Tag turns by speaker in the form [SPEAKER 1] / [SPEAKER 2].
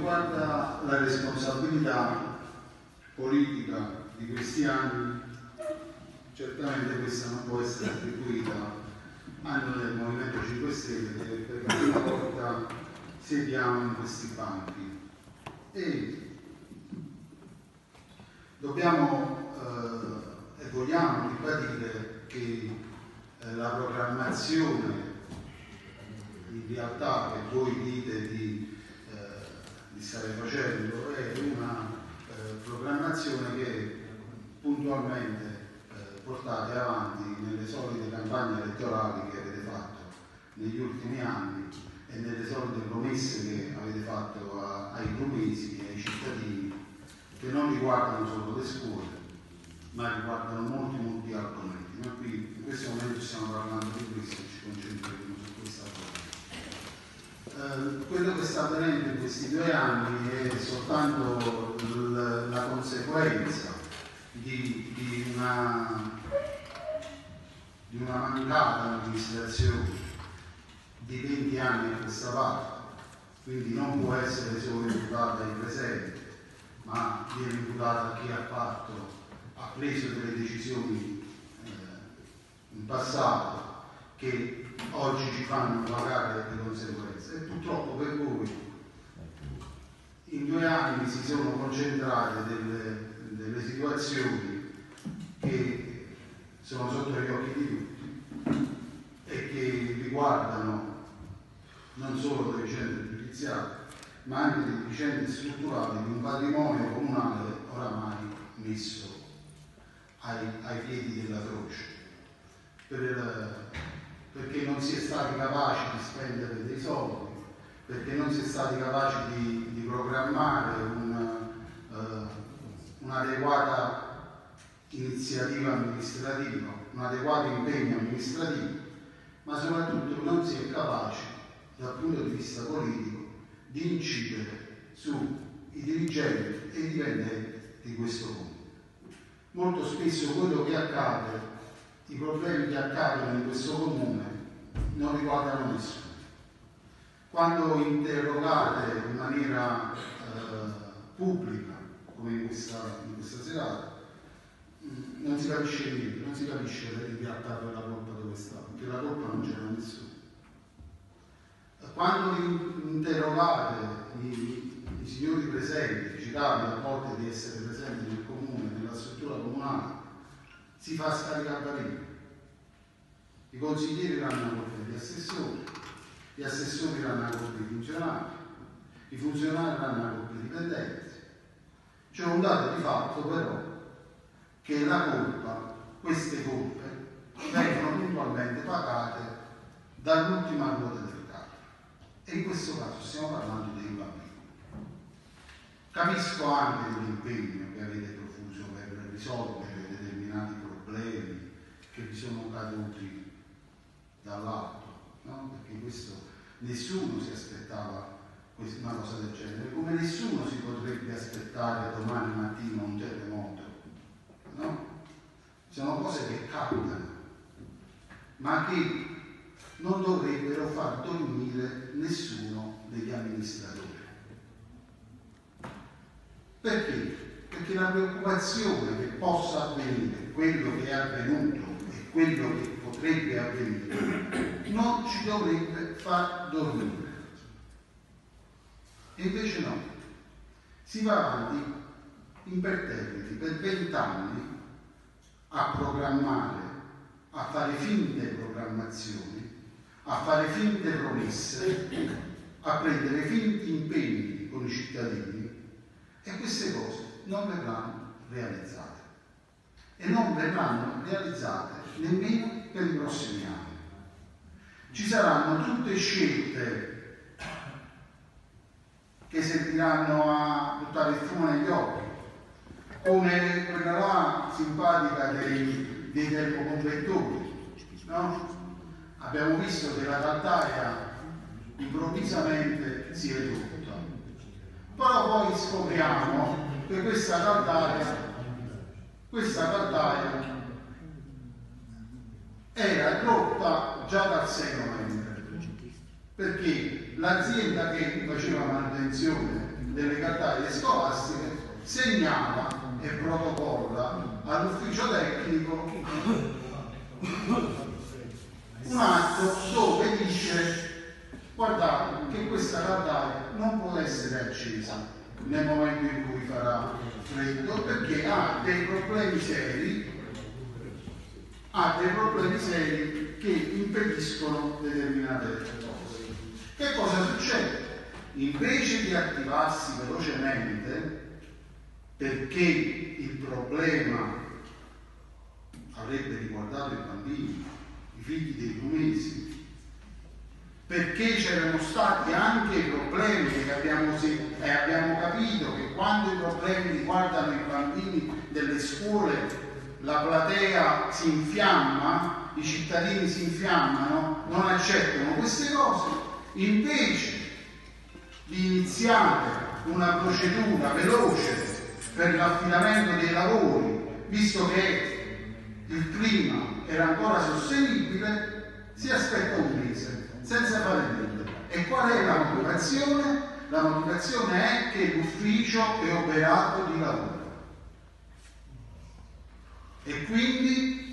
[SPEAKER 1] riguarda la responsabilità politica di questi anni, certamente questa non può essere attribuita a noi del Movimento 5 Stelle, che per la prima volta sediamo in questi banchi. E dobbiamo e vogliamo ribadire che la programmazione in realtà che voi dite di stare facendo è una programmazione che puntualmente portate avanti nelle solite campagne elettorali che avete fatto negli ultimi anni e nelle solite promesse che avete fatto ai promessi e ai cittadini, che non riguardano solo le scuole ma riguardano molti argomenti. Noi qui in questo momento stiamo parlando di questo e ci concentreremo su questa cosa. Quello che sta avvenendo in questi 2 anni è soltanto la conseguenza di una mancata amministrazione di 20 anni a questa parte, quindi non può essere solo imputata ai presenti, ma viene imputata a chi ha preso delle decisioni in passato che oggi ci fanno pagare le conseguenze. E purtroppo per voi in 2 anni si sono concentrate delle situazioni che sono sotto gli occhi di tutti e che riguardano non solo le vicende giudiziarie ma anche le vicende strutturali di un patrimonio comunale oramai messo ai piedi della croce, perché non si è stati capaci di spendere dei soldi, perché non si è stati capaci di programmare un'adeguata iniziativa amministrativa, un adeguato impegno amministrativo, ma soprattutto non si è capaci dal punto di vista politico di incidere sui dirigenti e i dipendenti di questo mondo. Molto spesso quello che accade, i problemi che accadono in questo comune non riguardano nessuno. Quando interrogate in maniera pubblica, come in questa serata, non si capisce niente, non si capisce in realtà la colpa dove sta, perché la colpa non c'era nessuno. Quando interrogate i signori presenti, ci capita a volte di essere presenti nel comune, nella struttura comunale, si fa scaricare da lì. I consiglieri danno a colpa gli assessori danno a colpa i funzionari danno a colpa i dipendenti. C'è un dato di fatto però che la colpa, queste colpe, vengono puntualmente pagate dall'ultima ruota del carro. E in questo caso stiamo parlando dei bambini. Capisco anche l'impegno che avete profuso per risolvere determinati problemi che vi sono caduti dall'alto, no? Perché questo nessuno si aspettava una cosa del genere, come nessuno si potrebbe aspettare domani mattina un terremoto, no? Sono cose che capitano, ma che non dovrebbero far dormire nessuno degli amministratori. Perché? Perché la preoccupazione che possa avvenire, quello che è avvenuto e quello che potrebbe avvenire, non ci dovrebbe far dormire. E invece no, si va avanti imperterriti per 20 anni a programmare, a fare finte programmazioni, a fare finte promesse, a prendere finti impegni con i cittadini, e queste cose non verranno realizzate. E non verranno realizzate nemmeno per i prossimi anni. Ci saranno tutte scelte che serviranno a buttare il fumo negli occhi, come quella là simpatica dei termoconvettori, no? Abbiamo visto che la caldaia improvvisamente si è ridotta, però poi scopriamo che questa caldaia era rotta già dal 6 novembre, perché l'azienda che faceva manutenzione delle cartarie scolastiche segnala e protocolla all'ufficio tecnico un atto dove dice: guardate che questa cartaria non può essere accesa nel momento in cui farà freddo perché ha dei problemi seri che impediscono determinate cose. Che cosa succede? Invece di attivarsi velocemente, perché il problema avrebbe riguardato i bambini, i figli dei 2 mesi, perché c'erano stati anche i problemi che abbiamo capito che quando i problemi riguardano i bambini delle scuole la platea si infiamma, i cittadini si infiammano, non accettano queste cose. Invece di iniziare una procedura veloce per l'affidamento dei lavori, visto che il clima era ancora sostenibile, si aspetta un mese senza fare niente. E qual è la motivazione? La motivazione è che l'ufficio è operato di lavoro e quindi